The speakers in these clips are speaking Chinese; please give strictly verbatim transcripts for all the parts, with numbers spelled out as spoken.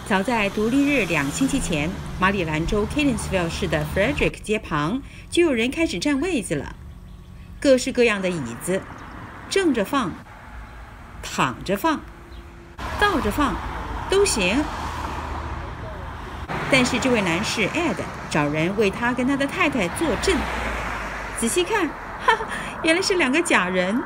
早在独立日两星期前，马里兰州 Catonsville 市的 Frederick 街旁就有人开始占位子了，各式各样的椅子，正着放、躺着放、倒着放都行。但是这位男士 Ed 找人为他跟他的太太坐镇，仔细看，哈哈，原来是两个假人。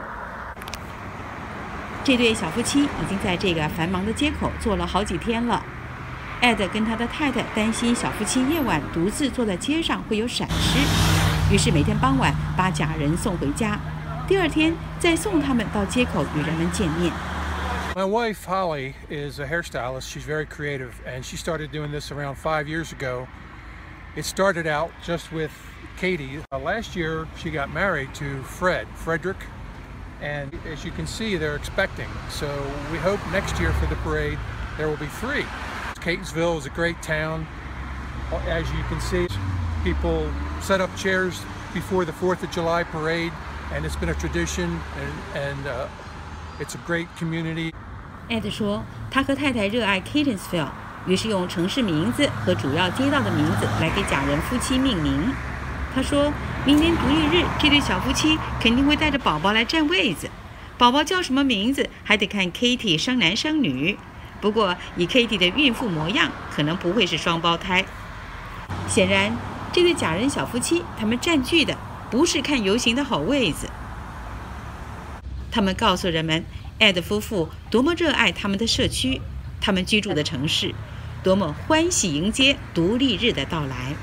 这对小夫妻已经在这个繁忙的街口坐了好几天了。Ed 跟他的太太担心小夫妻夜晚独自坐在街上会有闪失，于是每天傍晚把假人送回家，第二天再送他们到街口与人们见面。 My wife Holly is a hairstylist. She's very creative, and she started doing this around five years ago. It started out just with Katie. Uh, last year, she got married to Fred, Frederick, and as you can see, they're expecting. So we hope next year for the parade there will be three. Catonsville is a great town. As you can see, people set up chairs before the fourth of July parade, and it's been a tradition, and, and uh, it's a great community. Ed 说，他和太太热爱 Catonsville， 于是用城市名字和主要街道的名字来给假人夫妻命名。他说，明年独立日，这对小夫妻肯定会带着宝宝来占位子。宝宝叫什么名字，还得看 Katie 生男生女。不过，以 Katie 的孕妇模样，可能不会是双胞胎。显然，这对假人小夫妻，他们占据的不是看游行的好位子。他们告诉人们 ，Ed 夫妇多么热爱他们的社区，他们居住的城市，多么欢喜迎接独立日的到来。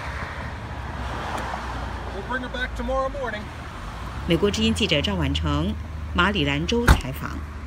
We'll bring her back tomorrow morning. 美国之音记者赵婉成，马里兰州采访。